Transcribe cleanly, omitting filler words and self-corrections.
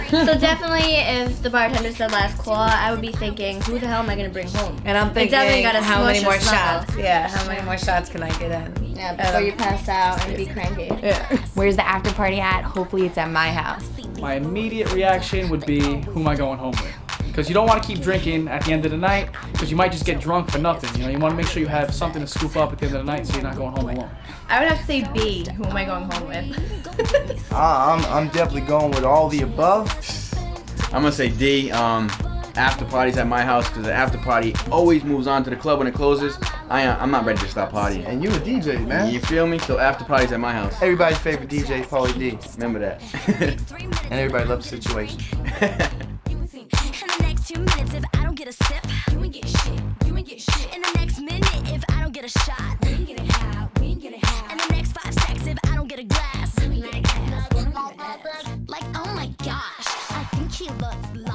So definitely, if the bartender said last call, I would be thinking, who the hell am I gonna bring home? And I'm thinking, how many more shots? Yeah, how many more shots can I get in? Yeah, before you pass out and be cranky. Yeah. Where's the after party at? Hopefully it's at my house. My immediate reaction would be, who am I going home with? Because you don't want to keep drinking at the end of the night, because you might just get drunk for nothing. You know, you want to make sure you have something to scoop up at the end of the night so you're not going home alone. I would have to say B. Who am I going home with? I'm definitely going with all the above. I'm gonna say D. After parties at my house, because the after party always moves on to the club when it closes. I'm not ready to stop partying. And you a DJ, man. You feel me? So after parties at my house. Everybody's favorite DJ, Pauly D. Remember that. And everybody loves the situation. In the next 2 minutes, if I don't get a sip, you ain't get shit. You ain't get shit. In the next minute, if I don't get a shot, we ain't get it high. We ain't get it high. In the next 5 seconds, if I don't get a glass, we ain't get a glass. Like, oh my gosh, I think he looks